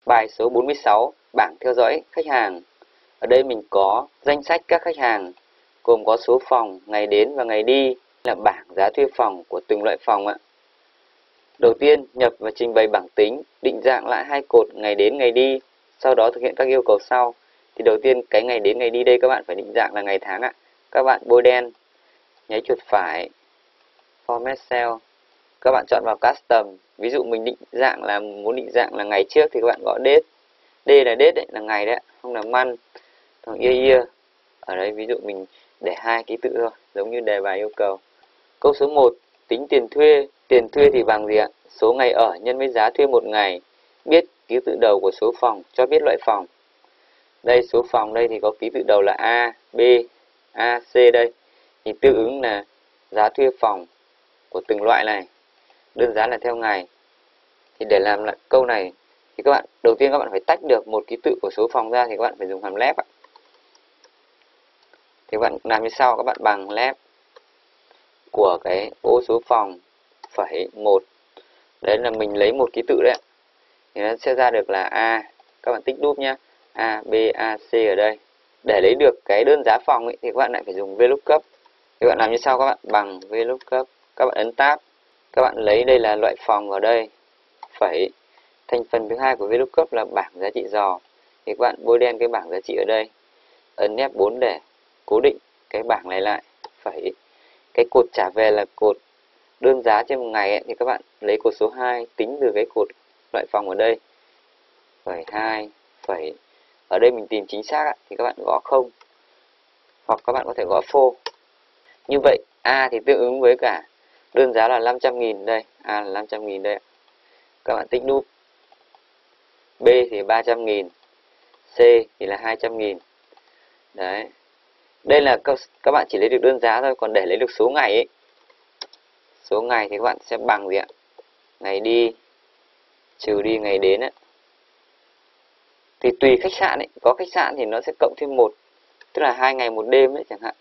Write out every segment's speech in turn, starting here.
Bài số 46, bảng theo dõi khách hàng. Ở đây mình có danh sách các khách hàng, gồm có số phòng, ngày đến và ngày đi, là bảng giá thuê phòng của từng loại phòng ạ. Đầu tiên, nhập và trình bày bảng tính, định dạng lại hai cột ngày đến, ngày đi, sau đó thực hiện các yêu cầu sau. Thì đầu tiên, cái ngày đến, ngày đi đây các bạn phải định dạng là ngày tháng ạ. Các bạn bôi đen, nháy chuột phải, Format Cell. Các bạn chọn vào Custom. Ví dụ mình định dạng là muốn định dạng là ngày trước thì các bạn gõ date. D là date đấy, là ngày đấy, không là month. Còn year. Ở đây ví dụ mình để hai ký tự thôi, giống như đề bài yêu cầu. Câu số 1, tính tiền thuê. Tiền thuê thì bằng gì ạ? Số ngày ở nhân với giá thuê một ngày. Biết ký tự đầu của số phòng, cho biết loại phòng. Đây số phòng đây thì có ký tự đầu là A, B, A, C đây. Thì tương ứng là giá thuê phòng của từng loại này. Đơn giá là theo ngày. Thì để làm lại câu này thì các bạn đầu tiên các bạn phải tách được một ký tự của số phòng ra, thì các bạn phải dùng hàm lép ạ. Thì các bạn làm như sau, các bạn bằng lép của cái ô số phòng phẩy 1. Đấy là mình lấy một ký tự đấy. Thì nó sẽ ra được là A. Các bạn tích đúp nhé. A, B, A, C ở đây. Để lấy được cái đơn giá phòng ấy, thì các bạn lại phải dùng VLOOKUP. Thì các bạn làm như sau, các bạn bằng VLOOKUP. Các bạn ấn Tab. Các bạn lấy đây là loại phòng ở đây. Phẩy. Thành phần thứ hai của VLOOKUP là bảng giá trị dò. Thì các bạn bôi đen cái bảng giá trị ở đây. Ấn F4 để cố định cái bảng này lại. Phẩy. Cái cột trả về là cột đơn giá trên một ngày ấy, thì các bạn lấy cột số 2 tính từ cái cột loại phòng ở đây. Phẩy 2 phẩy. Ở đây mình tìm chính xác ấy, thì các bạn gõ 0. Hoặc các bạn có thể gõ phô. Như vậy A thì tương ứng với cả đơn giá là 500.000 đây. A là 500.000 đây. Các bạn tích đúp. B thì 300.000. C thì là 200.000. Đấy. Đây là các bạn chỉ lấy được đơn giá thôi. Còn để lấy được số ngày ấy, số ngày thì các bạn sẽ bằng gì ạ? Ngày đi trừ đi ngày đến ấy. Thì tùy khách sạn ấy, có khách sạn thì nó sẽ cộng thêm 1, tức là 2 ngày 1 đêm ấy chẳng hạn.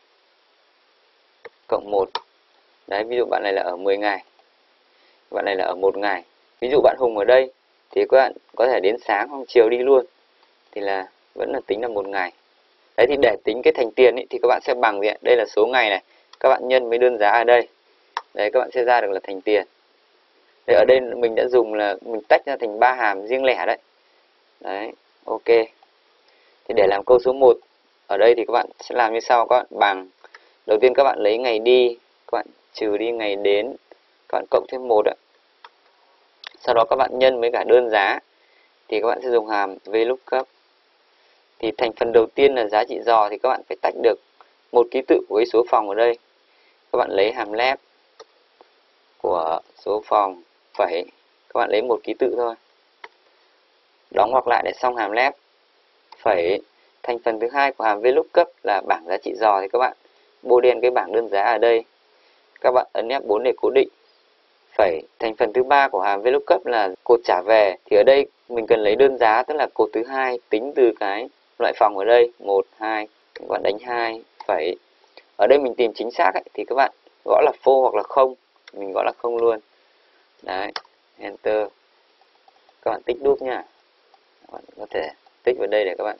Cộng 1. Đấy, ví dụ bạn này là ở 10 ngày. Bạn này là ở 1 ngày. Ví dụ bạn Hùng ở đây thì các bạn có thể đến sáng hoặc chiều đi luôn. Thì là vẫn là tính là 1 ngày. Đấy, thì để tính cái thành tiền ấy, thì các bạn sẽ bằng gì ạ? Đây là số ngày này. Các bạn nhân với đơn giá ở đây. Đấy, các bạn sẽ ra được là thành tiền. Đấy, ở đây mình đã dùng là mình tách ra thành 3 hàm riêng lẻ đấy. Đấy, ok. Thì để làm câu số 1, ở đây thì các bạn sẽ làm như sau. Các bạn bằng, đầu tiên các bạn lấy ngày đi, các bạn trừ đi ngày đến, các bạn cộng thêm 1 ạ. Sau đó các bạn nhân với cả đơn giá, thì các bạn sẽ dùng hàm VLOOKUP. Thì thành phần đầu tiên là giá trị dò, thì các bạn phải tách được một ký tự với số phòng ở đây. Các bạn lấy hàm lép của số phòng phẩy, các bạn lấy một ký tự thôi. Đóng ngoặc lại để xong hàm lép phẩy. Thành phần thứ hai của hàm VLOOKUP là bảng giá trị dò, thì các bạn bôi đen cái bảng đơn giá ở đây. Các bạn ấn F4 để cố định. Phẩy. Thành phần thứ ba của hàm VLOOKUP là cột trả về, thì ở đây mình cần lấy đơn giá, tức là cột thứ hai tính từ cái loại phòng ở đây, 1, 2. Các bạn đánh 2 phẩy. Ở đây mình tìm chính xác ấy, thì các bạn gõ là phô hoặc là 0. Mình gõ là 0 luôn. Đấy, Enter. Các bạn tích đúp nha. Các bạn có thể tích vào đây để các bạn.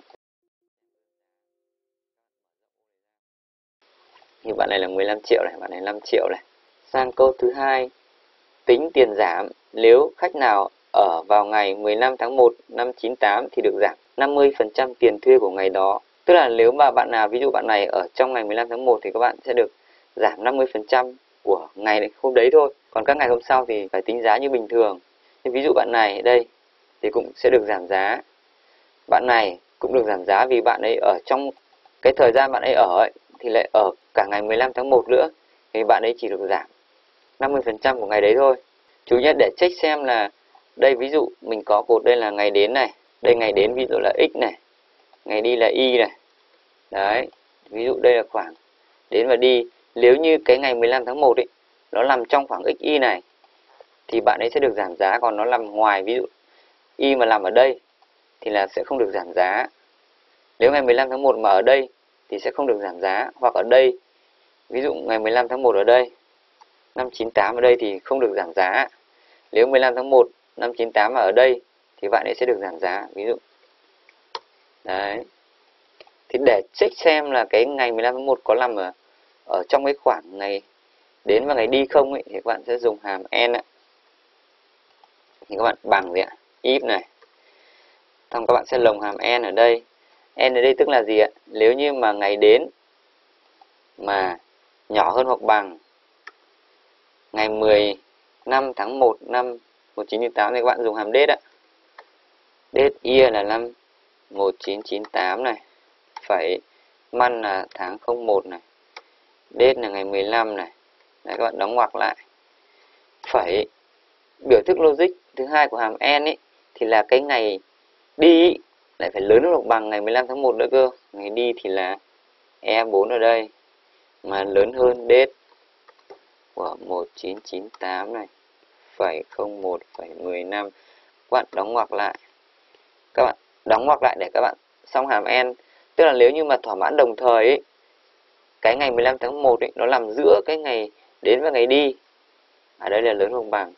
Như bạn này là 15 triệu này, bạn này 5 triệu này. Sang câu thứ hai, tính tiền giảm. Nếu khách nào ở vào ngày 15 tháng 1 năm 98 thì được giảm 50% tiền thuê của ngày đó. Tức là nếu mà bạn nào, ví dụ bạn này ở trong ngày 15 tháng 1 thì các bạn sẽ được giảm 50% của ngày hôm đấy thôi. Còn các ngày hôm sau thì phải tính giá như bình thường. Thì ví dụ bạn này đây thì cũng sẽ được giảm giá. Bạn này cũng được giảm giá vì bạn ấy ở trong cái thời gian bạn ấy ở ấy, thì lại ở cả ngày 15 tháng 1 nữa. Thì bạn ấy chỉ được giảm 50% của ngày đấy thôi. Chú nhé, để check xem là đây ví dụ mình có cột đây là ngày đến này. Đây ngày đến ví dụ là X này. Ngày đi là Y này. Đấy, ví dụ đây là khoảng đến và đi. Nếu như cái ngày 15 tháng 1 ấy, nó nằm trong khoảng XY này thì bạn ấy sẽ được giảm giá. Còn nó nằm ngoài, ví dụ Y mà nằm ở đây thì là sẽ không được giảm giá. Nếu ngày 15 tháng 1 mà ở đây thì sẽ không được giảm giá. Hoặc ở đây, ví dụ ngày 15 tháng 1 ở đây, năm 98 ở đây thì không được giảm giá. Nếu 15 tháng 1 năm 98 mà ở đây thì bạn ấy sẽ được giảm giá. Ví dụ đấy, thì để check xem là cái ngày 15 tháng 1 có nằm ở trong cái khoảng ngày đến và ngày đi không ấy, thì các bạn sẽ dùng hàm n ạ. Thì các bạn bằng gì ạ? If này. Xong các bạn sẽ lồng hàm n ở đây. N ở đây tức là gì ạ? Nếu như mà ngày đến mà nhỏ hơn hoặc bằng ngày 15 tháng 1 năm 1998 thì các bạn dùng hàm date ạ. Date year là năm 1998 này. Phẩy month là tháng 01 này. Date là ngày 15 này. Đấy, các bạn đóng ngoặc lại. Phẩy biểu thức logic thứ hai của hàm n ấy thì là cái ngày đi ý, lại phải lớn hơn hoặc bằng ngày 15 tháng 1 nữa cơ. Ngày đi thì là E4 ở đây, mà lớn hơn date của 1998 này, phẩy 01 phẩy 15. Các bạn đóng ngoặc lại. Các bạn đóng ngoặc lại để các bạn xong hàm n. Tức là nếu như mà thỏa mãn đồng thời ấy, cái ngày 15 tháng 1 ấy, nó nằm giữa cái ngày đến và ngày đi. Ở đây là lớn hơn bằng.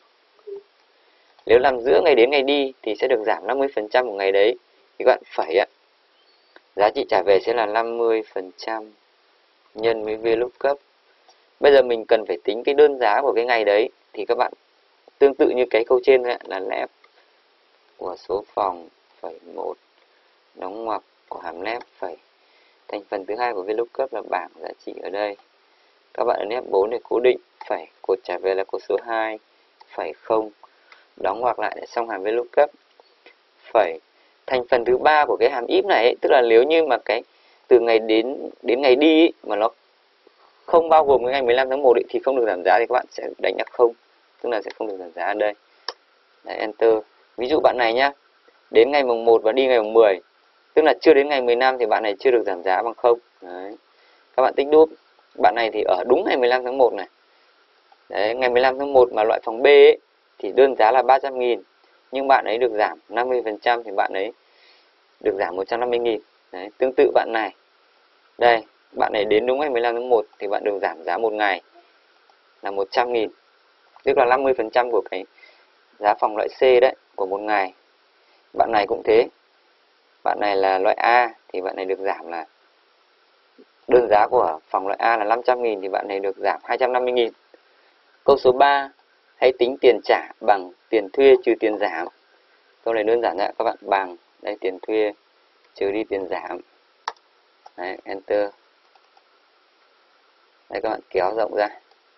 Nếu nằm giữa ngày đến ngày đi thì sẽ được giảm 50% của ngày đấy. Thì các bạn phẩy ạ. Giá trị trả về sẽ là 50% nhân với VLOOKUP. Bây giờ mình cần phải tính cái đơn giá của cái ngày đấy. Thì các bạn tương tự như cái câu trên ấy, là left của số phòng phẩy 1 đóng ngoặc của hàm left phẩy thành phần thứ hai của VLOOKUP là bảng giá trị ở đây. Các bạn ấn F4 để cố định phẩy cột trả về là cột số 2 phẩy 0 đóng ngoặc lại để xong hàm VLOOKUP phẩy thành phần thứ ba của cái hàm if này ấy, tức là nếu như mà cái từ ngày đến ngày đi ấy, mà nó không bao gồm cái ngày 15 tháng 1 ấy, thì không được giảm giá, thì các bạn sẽ đánh là 0, tức là sẽ không được giảm giá ở đây. Đấy, enter. Ví dụ bạn này nhá, đến ngày mùng 1 và đi ngày mùng 10, tức là chưa đến ngày 15 thì bạn này chưa được giảm giá bằng 0. Đấy. Các bạn tích đúp. Bạn này thì ở đúng ngày 15 tháng 1 này. Đấy, ngày 15 tháng 1 mà loại phòng B ấy, thì đơn giá là 300.000. Nhưng bạn ấy được giảm 50% thì bạn ấy được giảm 150.000. Đấy, tương tự bạn này. Đây, bạn này đến đúng ngày 15 tháng 1 thì bạn được giảm giá một ngày là 100.000. Tức là 50% của cái giá phòng loại C đấy, của một ngày. Bạn này cũng thế. Bạn này là loại A thì bạn này được giảm là đơn giá của phòng loại A là 500.000 thì bạn này được giảm 250.000. Câu số 3, hãy tính tiền trả bằng tiền thuê trừ tiền giảm. Câu này đơn giản ạ, các bạn bằng đây tiền thuê trừ đi tiền giảm. Đấy, enter. Đây các bạn kéo rộng ra.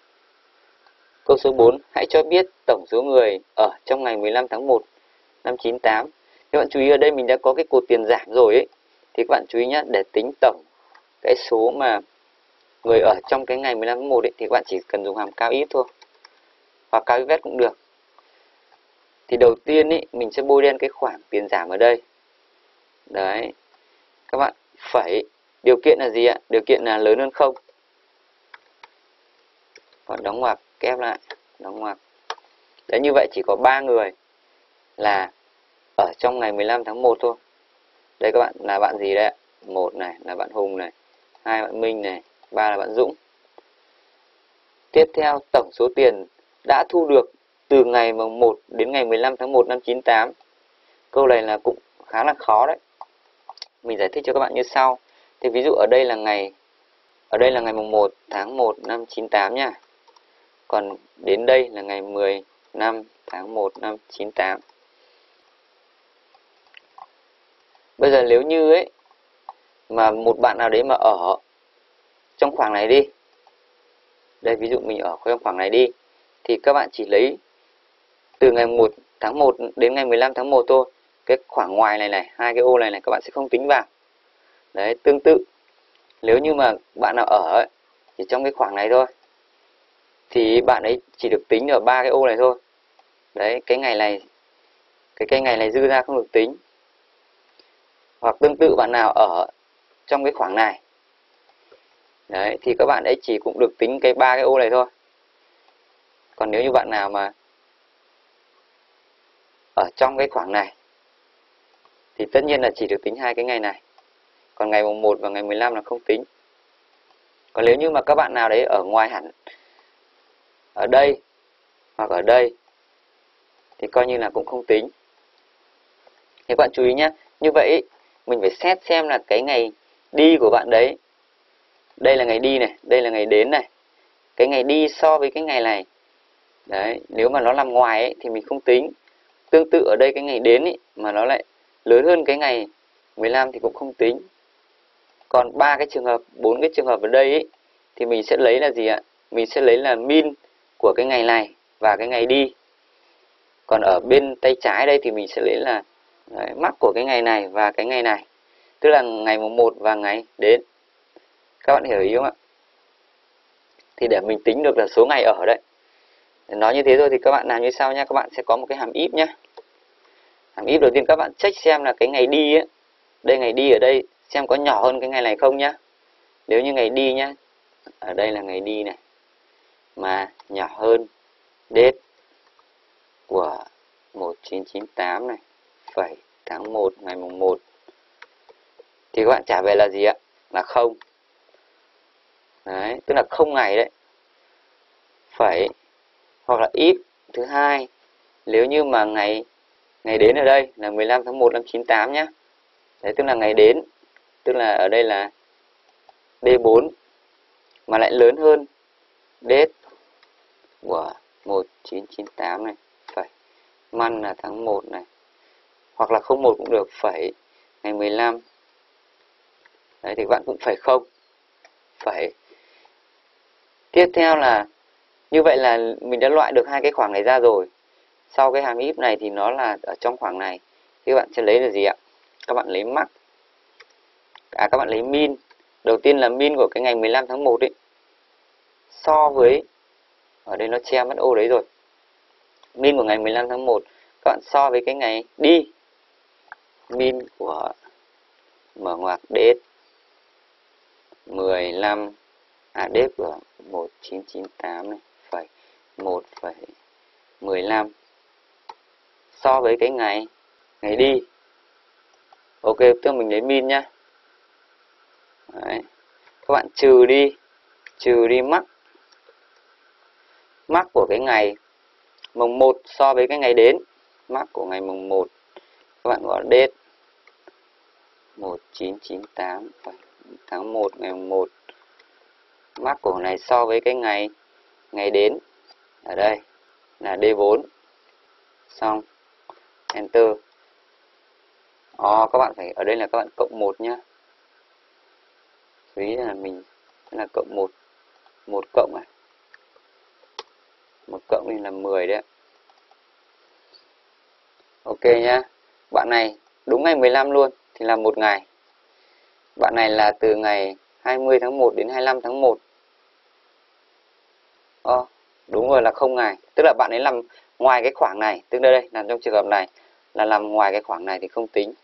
Câu số 4, hãy cho biết tổng số người ở trong ngày 15 tháng 1 năm 98. Các bạn chú ý ở đây mình đã có cái cột tiền giảm rồi ấy. Thì các bạn chú ý nhé, để tính tổng cái số mà người ở trong cái ngày 15 tháng 1 ấy, thì các bạn chỉ cần dùng hàm cao ít thôi. Hoặc cao ít vét cũng được. Thì đầu tiên ấy, mình sẽ bôi đen cái khoảng tiền giảm ở đây. Đấy. Các bạn phẩy. Điều kiện là gì ạ? Điều kiện là lớn hơn 0. Còn đóng ngoặc, kép lại. Đóng ngoặc. Đấy, như vậy chỉ có 3 người là ở trong ngày 15 tháng 1 thôi. Đây các bạn là bạn gì đấy ạ? 1 này là bạn Hùng này, 2 bạn Minh này, 3 là bạn Dũng. Tiếp theo, tổng số tiền đã thu được từ ngày 1 đến ngày 15 tháng 1 năm 98. Câu này là cũng khá là khó đấy. Mình giải thích cho các bạn như sau. Thì ví dụ ở đây là ngày 1 tháng 1 năm 98 nha. Còn đến đây là ngày 15 tháng 1 năm 98. Bây giờ nếu như ấy mà một bạn nào đấy mà ở trong khoảng này đi. Đây ví dụ mình ở trong khoảng này đi. Thì các bạn chỉ lấy từ ngày 1 tháng 1 đến ngày 15 tháng 1 thôi. Cái khoảng ngoài này này, hai cái ô này các bạn sẽ không tính vào. Đấy, tương tự. Nếu như mà bạn nào ở ấy, chỉ trong cái khoảng này thôi, thì bạn ấy chỉ được tính ở 3 cái ô này thôi. Đấy, cái ngày này dư ra không được tính. Hoặc tương tự bạn nào ở trong cái khoảng này. Đấy, thì các bạn ấy chỉ cũng được tính cái 3 cái ô này thôi. Còn nếu như bạn nào mà ở trong cái khoảng này thì tất nhiên là chỉ được tính hai cái ngày này. Còn ngày mùng 1 và ngày 15 là không tính. Còn nếu như mà các bạn nào đấy ở ngoài hẳn, ở đây hoặc ở đây, thì coi như là cũng không tính. Thì các bạn chú ý nhé. Như vậy mình phải xét xem là cái ngày đi của bạn đấy. Đây là ngày đi này, đây là ngày đến này. Cái ngày đi so với cái ngày này. Đấy, nếu mà nó nằm ngoài ấy, thì mình không tính. Tương tự ở đây cái ngày đến ấy, mà nó lại lớn hơn cái ngày 15 thì cũng không tính. Còn 4 cái trường hợp ở đây ấy, thì mình sẽ lấy là gì ạ? Mình sẽ lấy là min của cái ngày này và cái ngày đi. Còn ở bên tay trái đây thì mình sẽ lấy là max của cái ngày này và cái ngày này. Tức là ngày mùng 1 và ngày đến. Các bạn hiểu ý không ạ? Thì để mình tính được là số ngày ở đấy. Nói như thế rồi thì các bạn làm như sau nhé. Các bạn sẽ có một cái hàm if nhé. Hàm if đầu tiên các bạn check xem là cái ngày đi ấy. Đây ngày đi ở đây xem có nhỏ hơn cái ngày này không nhá. Nếu như ngày đi nhá, ở đây là ngày đi này, mà nhỏ hơn date của 1998 này, phẩy tháng 1 ngày mùng 1, thì các bạn trả về là gì ạ? Là 0. Đấy, tức là 0 ngày đấy. Phẩy hoặc là if thứ hai, nếu như mà ngày đến ở đây là 15 tháng 1 năm 98 nhá. Đấy, tức là ngày đến, tức là ở đây là D4 mà lại lớn hơn date của 1998 này, phẩy man là tháng 1 này, hoặc là 01 cũng được, phẩy ngày 15. Đấy thì các bạn cũng phẩy 0 phẩy. Tiếp theo là như vậy là mình đã loại được hai cái khoảng này ra rồi. Sau cái hàm if này thì nó là ở trong khoảng này. Thì các bạn sẽ lấy là gì ạ? Các bạn lấy max. Các bạn lấy min. Đầu tiên là min của cái ngày 15 tháng 1 ấy. So với, ở đây nó che mất ô đấy rồi. Min của ngày 15 tháng 1 các bạn so với cái ngày đi. Min của mở ngoặc date 15 date của 1998 này, phẩy 1 phẩy 15 so với cái ngày đi. Ok, tức mình lấy min nhá. Đấy. Các bạn trừ đi max của cái ngày mùng 1 so với cái ngày đến. Max của ngày mùng 1 các bạn gọi date 1998 tháng 1 ngày mùng 1. Max của này so với cái ngày đến ở đây là D4. Xong enter. Các bạn phải ở đây là các bạn cộng 1 nhá. Ý là mình là cộng 1, 1 cộng này. 1 cộng nên là 10 đấy. Ok nhá. Bạn này đúng ngày 15 luôn thì là 1 ngày. Bạn này là từ ngày 20 tháng 1 đến 25 tháng 1. Đúng rồi, là 0 ngày. Tức là bạn ấy nằm ngoài cái khoảng này. Tức là đây, làm trong trường hợp này là nằm ngoài cái khoảng này thì không tính.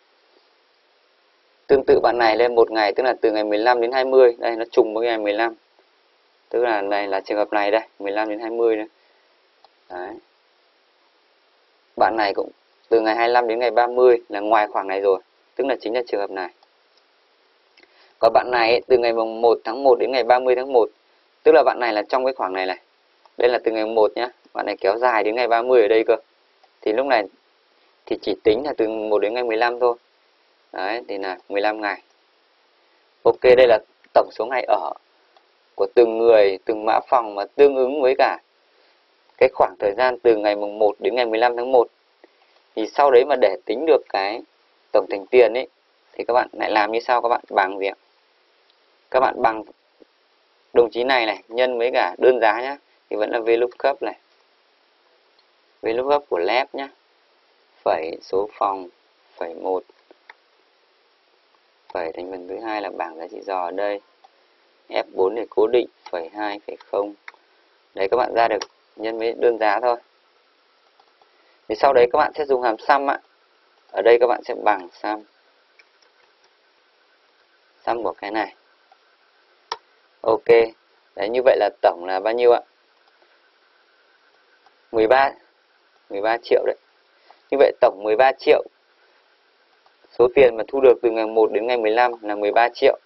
Tương tự bạn này lên 1 ngày, tức là từ ngày 15 đến 20. Đây, nó trùng với ngày 15. Tức là này là trường hợp này đây, 15 đến 20 đây. Đấy. Bạn này cũng từ ngày 25 đến ngày 30 là ngoài khoảng này rồi. Tức là chính là trường hợp này. Còn bạn này ấy, từ ngày 1 tháng 1 đến ngày 30 tháng 1. Tức là bạn này là trong cái khoảng này này. Đây là từ ngày 1 nhá. Bạn này kéo dài đến ngày 30 ở đây cơ. Thì lúc này thì chỉ tính là từ 1 đến ngày 15 thôi. Đấy, thì là 15 ngày. Ok, đây là tổng số ngày ở của từng người, từng mã phòng mà tương ứng với cả cái khoảng thời gian từ ngày mùng 1 đến ngày 15 tháng 1. Thì sau đấy mà để tính được cái tổng thành tiền ấy thì các bạn lại làm như sau, các bạn bằng gì ạ? Các bạn bằng đồng chí này nhân với cả đơn giá nhá, thì vẫn là VLOOKUP này. VLOOKUP của lab nhá. Phẩy số phòng phẩy 1 phẩy thành phần thứ hai là bảng giá trị dò ở đây. F4 để cố định phẩy 2 phẩy 0. Đấy, các bạn ra được nhân với đơn giá thôi. Thì sau đấy các bạn sẽ dùng hàm sum ạ. Ở đây các bạn sẽ bằng sum của cái này. Ok. Đấy, như vậy là tổng là bao nhiêu ạ? 13 triệu đấy. Như vậy tổng 13 triệu. Số tiền mà thu được từ ngày 1 đến ngày 15 là 13 triệu.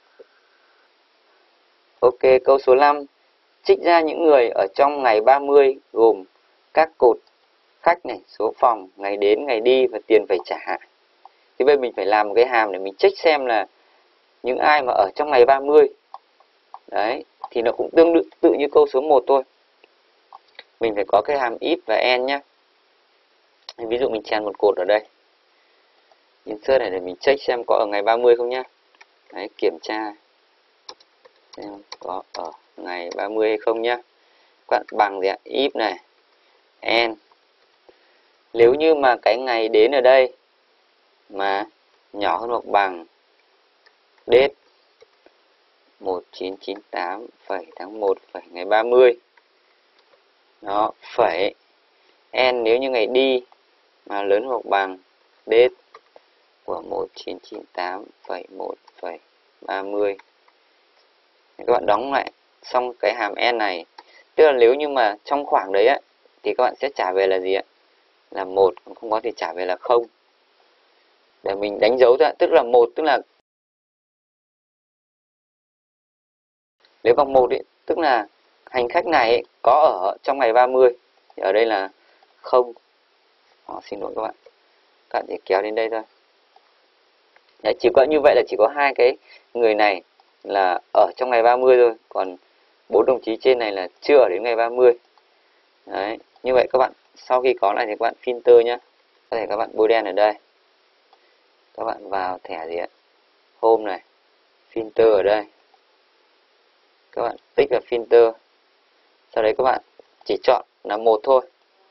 Ok, câu số 5. Trích ra những người ở trong ngày 30 gồm các cột khách này, số phòng, ngày đến, ngày đi và tiền phải trả. Thì bây giờ mình phải làm một cái hàm để mình check xem là những ai mà ở trong ngày 30. Đấy, thì nó cũng tương tự như câu số 1 thôi. Mình phải có cái hàm if và end nhé. Ví dụ mình chèn một cột ở đây. Insert này để mình check xem có ở ngày 30 không nhá. Đấy, kiểm tra xem có ở ngày 30 hay không nhá. Các bạn bằng gì ạ? If này, end. Nếu như mà cái ngày đến ở đây mà nhỏ hơn hoặc bằng date 1998 phẩy tháng 1 phẩy ngày 30. Đó, phẩy end nếu như ngày đi mà lớn hoặc bằng date của 1998 phẩy 1 phẩy 30. Các bạn đóng lại xong cái hàm end này. Tức là nếu như mà trong khoảng đấy á thì các bạn sẽ trả về là gì ạ? Là 1, không có thì trả về là 0. Để mình đánh dấu ra, tức là 1 tức là nếu bằng 1 ấy, tức là hành khách này ấy, có ở trong ngày 30. Thì ở đây là 0. Xin lỗi các bạn. Các bạn chỉ kéo đến đây thôi. Đấy, chỉ có như vậy là chỉ có hai cái người này là ở trong ngày 30 thôi, còn 4 đồng chí trên này là chưa ở đến ngày 30. Đấy, như vậy các bạn sau khi có này thì các bạn filter nhé. Có thể các bạn bôi đen ở đây. Các bạn vào thẻ gì ạ? Home này, filter ở đây. Các bạn tích vào filter. Sau đấy các bạn chỉ chọn là 1 thôi.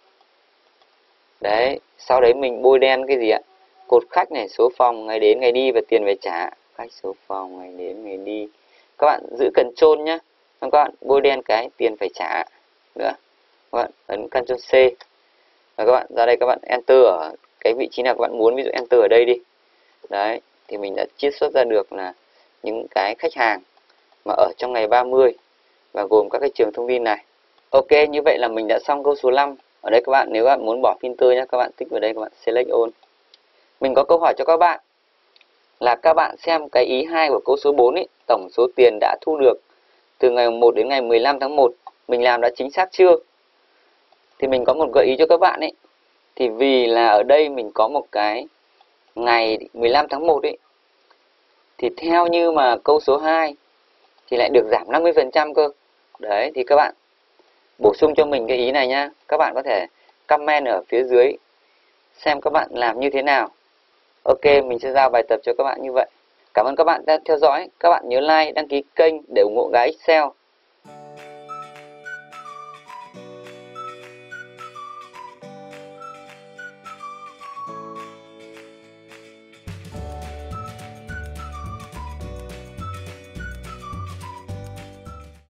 Đấy, sau đấy mình bôi đen cái gì ạ? Cột khách này, số phòng, ngày đến, ngày đi và tiền phải trả. Khách, số phòng, ngày đến, ngày đi. Các bạn giữ Ctrl nhé. Xong các bạn bôi đen cái tiền phải trả nữa. Các bạn ấn Ctrl C. Và các bạn ra đây các bạn Enter ở cái vị trí nào các bạn muốn. Ví dụ Enter ở đây đi. Đấy, thì mình đã chiết xuất ra được là những cái khách hàng mà ở trong ngày 30 và gồm các cái trường thông tin này. Ok, như vậy là mình đã xong câu số 5. Ở đây các bạn nếu bạn muốn bỏ filter nhé, các bạn tích vào đây, các bạn select all. Mình có câu hỏi cho các bạn là các bạn xem cái ý 2 của câu số 4 ấy, tổng số tiền đã thu được từ ngày 1 đến ngày 15 tháng 1 mình làm đã chính xác chưa? Thì mình có một gợi ý cho các bạn ấy. Thì vì là ở đây mình có một cái ngày 15 tháng 1 ấy, thì theo như mà câu số 2 thì lại được giảm 50% cơ. Đấy, thì các bạn bổ sung cho mình cái ý này nhá. Các bạn có thể comment ở phía dưới xem các bạn làm như thế nào. Ok, mình sẽ giao bài tập cho các bạn như vậy. Cảm ơn các bạn đã theo dõi. Các bạn nhớ like, đăng ký kênh để ủng hộ Gái Excel.